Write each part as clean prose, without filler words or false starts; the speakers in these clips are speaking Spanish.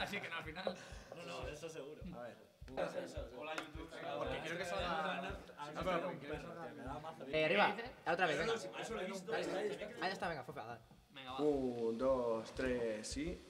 Así que no, al final. No, eso seguro. A ver. Hola, YouTube. Porque quiero que salga. Arriba, otra vez, venga. Eso lo he visto. Ahí está, venga, Fofa, dale. Venga, va. 1, 2, 3, sí.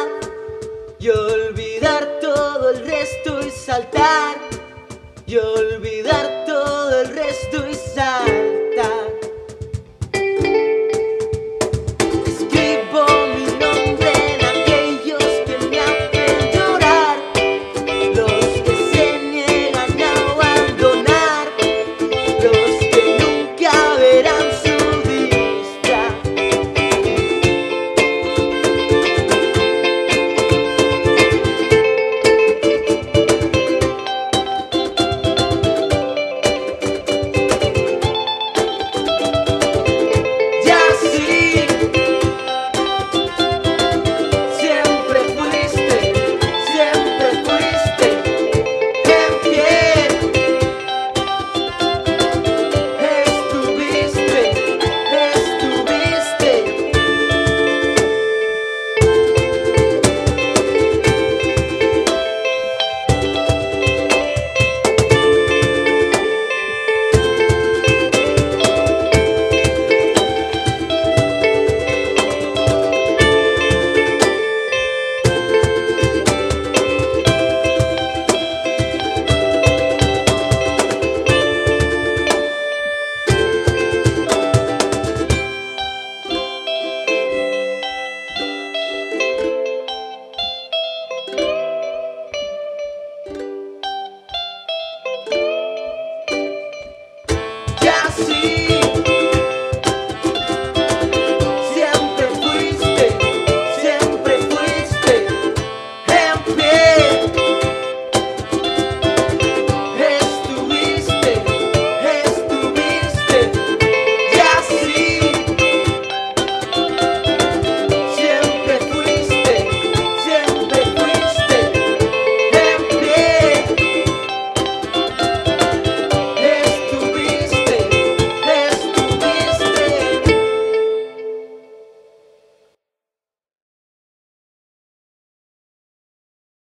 Y olvidar todo el resto y saltar y olvidar